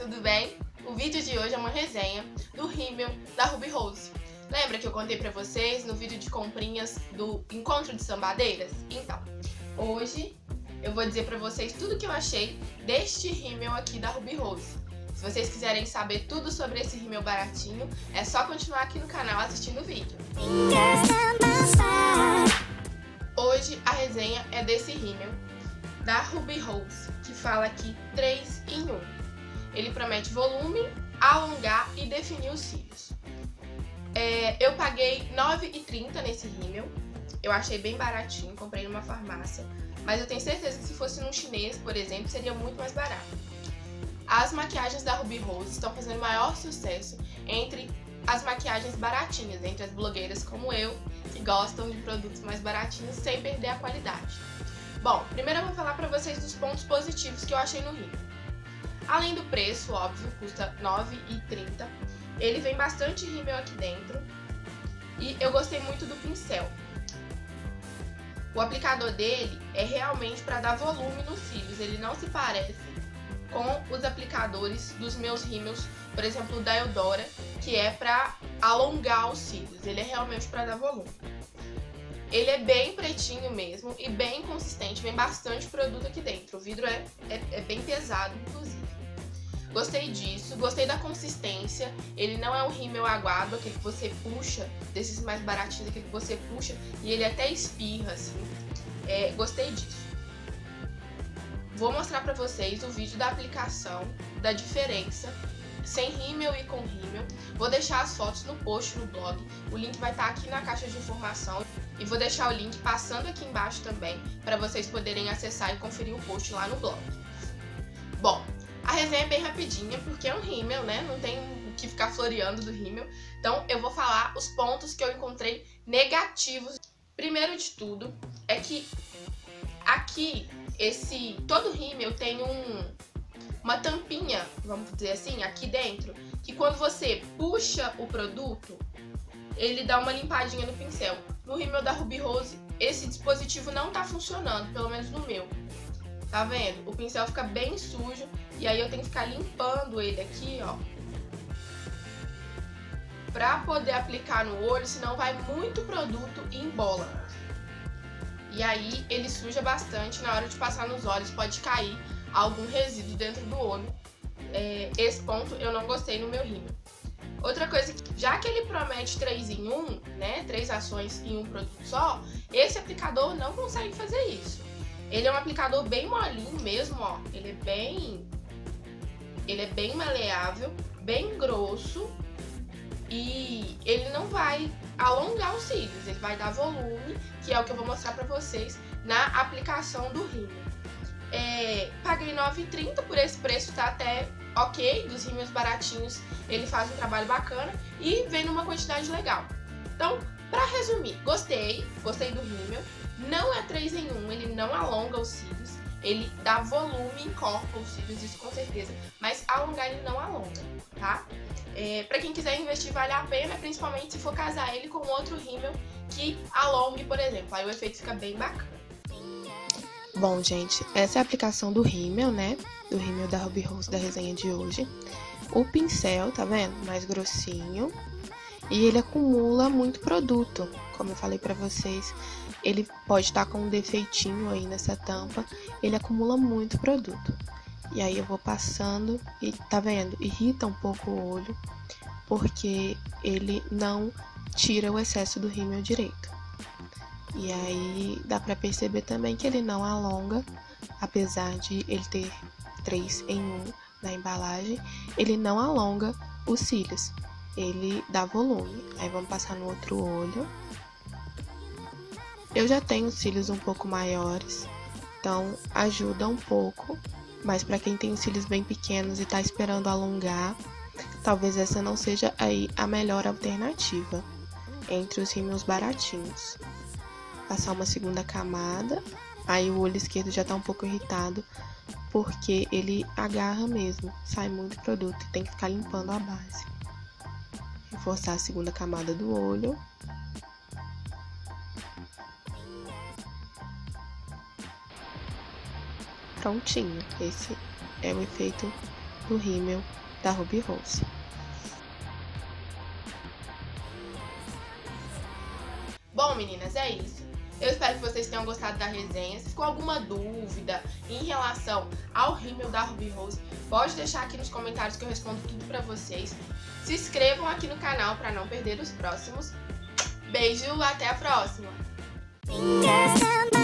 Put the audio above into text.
tudo bem? O vídeo de hoje é uma resenha do rímel da Ruby Rose. Lembra que eu contei pra vocês no vídeo de comprinhas do Encontro de Sambadeiras? Então, hoje eu vou dizer pra vocês tudo que eu achei deste rímel aqui da Ruby Rose. Se vocês quiserem saber tudo sobre esse rímel baratinho, é só continuar aqui no canal assistindo o vídeo. Hoje a resenha é desse rímel da Ruby Rose, que fala aqui 3 em 1. Ele promete volume, alongar e definir os cílios. Eu paguei R$ 9,30 nesse rímel. Eu achei bem baratinho, comprei numa farmácia. Mas eu tenho certeza que se fosse num chinês, por exemplo, seria muito mais barato. As maquiagens da Ruby Rose estão fazendo maior sucesso entre as maquiagens baratinhas, entre as blogueiras como eu, que gostam de produtos mais baratinhos sem perder a qualidade. Bom, primeiro eu vou falar pra vocês dos pontos positivos que eu achei no rímel. Além do preço, óbvio, custa R$ 9,30. Ele vem bastante rímel aqui dentro. E eu gostei muito do pincel. O aplicador dele é realmente para dar volume nos cílios. Ele não se parece com os aplicadores dos meus rímels, por exemplo, o da Eudora, que é para alongar os cílios. Ele é realmente para dar volume. Ele é bem pretinho mesmo e bem consistente, vem bastante produto aqui dentro. O vidro é bem pesado, inclusive. Gostei disso, gostei da consistência. Ele não é um rímel aguado, aquele que você puxa, desses mais baratinhos, aquele que você puxa e ele até espirra, assim. Gostei disso. Vou mostrar pra vocês o vídeo da aplicação, da diferença, sem rímel e com rímel. Vou deixar as fotos no post no blog, o link vai estar aqui na caixa de informação. E vou deixar o link passando aqui embaixo também, para vocês poderem acessar e conferir o post lá no blog. Bom, a resenha é bem rapidinha, porque é um rímel, né? Não tem o que ficar floreando do rímel. Então, eu vou falar os pontos que eu encontrei negativos. Primeiro de tudo, é que aqui, todo rímel tem uma tampinha, vamos dizer assim, aqui dentro, que quando você puxa o produto, ele dá uma limpadinha no pincel. No rímel da Ruby Rose, esse dispositivo não tá funcionando, pelo menos no meu. Tá vendo? O pincel fica bem sujo e aí eu tenho que ficar limpando ele aqui, ó, pra poder aplicar no olho, senão vai muito produto e embola. E aí ele suja bastante, na hora de passar nos olhos pode cair algum resíduo dentro do olho. Esse ponto eu não gostei no meu rímel. Outra coisa, já que ele promete 3 em 1, né, 3 ações em um produto só, esse aplicador não consegue fazer isso. Ele é um aplicador bem molinho mesmo, ó. Ele é bem maleável, bem grosso e ele não vai alongar os cílios, ele vai dar volume, que é o que eu vou mostrar pra vocês na aplicação do rímel. Paguei R$ 9,30 por esse preço, tá até ok, dos rímels baratinhos ele faz um trabalho bacana e vem numa quantidade legal. Então, pra resumir, gostei do rímel, não é 3 em 1, ele não alonga os cílios, ele dá volume, encorpa os cílios, isso com certeza, mas alongar ele não alonga, tá? Pra quem quiser investir vale a pena, principalmente se for casar ele com outro rímel que alongue, por exemplo, aí o efeito fica bem bacana. Bom, gente, essa é a aplicação do rímel, né? Do rímel da Ruby Rose da resenha de hoje. O pincel, tá vendo? Mais grossinho. E ele acumula muito produto. Como eu falei pra vocês, ele pode estar com um defeitinho aí nessa tampa. Ele acumula muito produto. E aí eu vou passando e, tá vendo? Irrita um pouco o olho, porque ele não tira o excesso do rímel direito. E aí dá pra perceber também que ele não alonga, apesar de ele ter 3 em 1 na embalagem, ele não alonga os cílios, ele dá volume. Aí vamos passar no outro olho. Eu já tenho os cílios um pouco maiores, então ajuda um pouco, mas pra quem tem os cílios bem pequenos e tá esperando alongar, talvez essa não seja aí a melhor alternativa entre os rímels baratinhos. Passar uma segunda camada, aí o olho esquerdo já tá um pouco irritado, porque ele agarra mesmo, sai muito produto e tem que ficar limpando a base. Reforçar a segunda camada do olho. Prontinho, esse é o efeito no rímel da Ruby Rose. Bom, meninas, é isso. Eu espero que vocês tenham gostado da resenha. Se ficou alguma dúvida em relação ao rímel da Ruby Rose, pode deixar aqui nos comentários que eu respondo tudo pra vocês. Se inscrevam aqui no canal para não perder os próximos. Beijo, até a próxima!